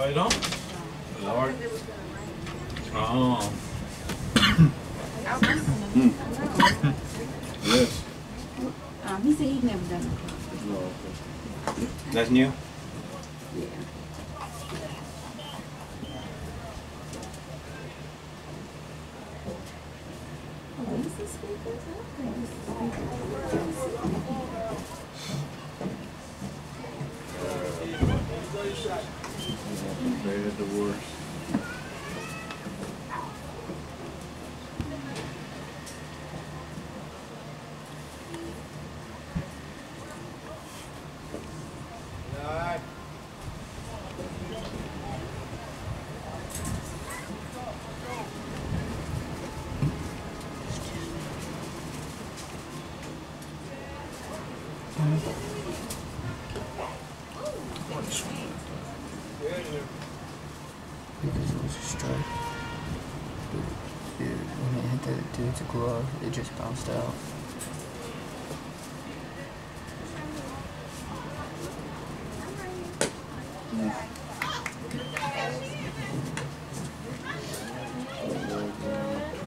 Oh, you don't? Lord. Oh. Yes. He said he'd never done it. No, okay. That's new? Yeah. Oh, is this speakers? I think this is Bad the worst. Because it was a strike. When it hit the dude's glove, it just bounced out. Mm.